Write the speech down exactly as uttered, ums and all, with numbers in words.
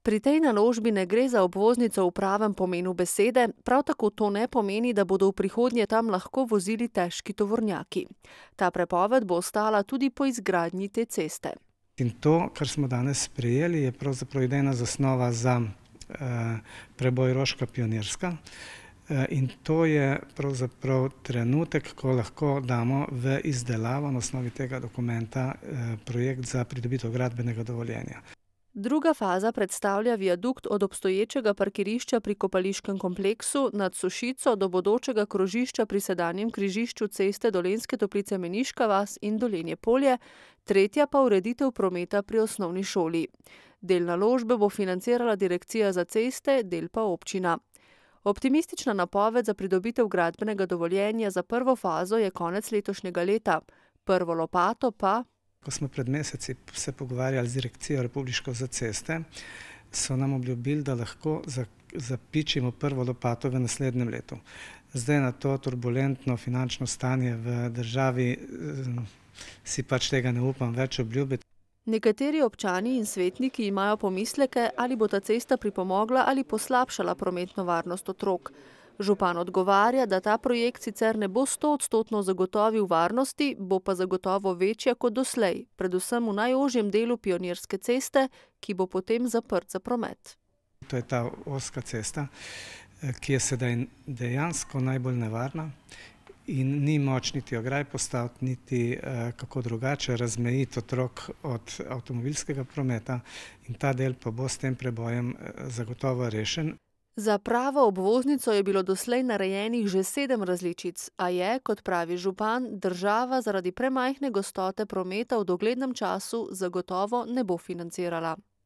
Pri tej naložbi ne gre za obvoznico v pravem pomenu besede, prav tako to ne pomeni, da bodo v prihodnje tam lahko vozili težki tovornjaki. Ta prepoved bo ostala tudi po izgradnji te ceste. In to, kar smo danes sprejeli, je pravzaprav idejna zasnova za eh, preboj Roška Pionirska. Eh, in to je pravzaprav trenutek, ko lahko damo v izdelavo na osnovi tega dokumenta eh, projekt za pridobitev gradbenega dovoljenja. Druga faza predstavlja viadukt od obstoječega parkirišča pri kopališkem kompleksu nad Sušico do bodočega krožišča pri sedanjem križišču ceste Dolenjske Toplice-Meniška vas in Dolenje Polje, tretja pa ureditev prometa pri osnovni šoli. Del naložbe bo financirala Direkcija za ceste, del pa občina. Optimistična napoved za pridobitev gradbenega dovoljenja za prvo fazo je konec letošnjega leta, prvo lopato pa... Ko smo pred meseci se pogovarjali z Direkcijo Republiško za ceste, so nam obljubili, da lahko zapičimo prvo lopato v naslednjem letu. Zdaj na to turbulentno finančno stanje v državi si pač tega ne upam več obljubiti. Nekateri občani in svetniki imajo pomisleke, ali bo ta cesta pripomogla ali poslabšala prometno varnost otrok. Župan odgovarja, da ta projekt sicer ne bo stoodstotno zagotovil varnosti, bo pa zagotovo večja kot doslej, predvsem v najožjem delu Pionirske ceste, ki bo potem zaprt za promet. To je ta ozka cesta, ki je sedaj dejansko najbolj nevarna in ni moč niti ograj postaviti, niti kako drugače razmejiti otrok od avtomobilskega prometa in ta del pa bo s tem prebojem zagotovo rešen. Za pravo obvoznico je bilo doslej narejenih že sedem različic, a je, kot pravi župan, država zaradi premajhne gostote prometa v doglednem času zagotovo ne bo financirala.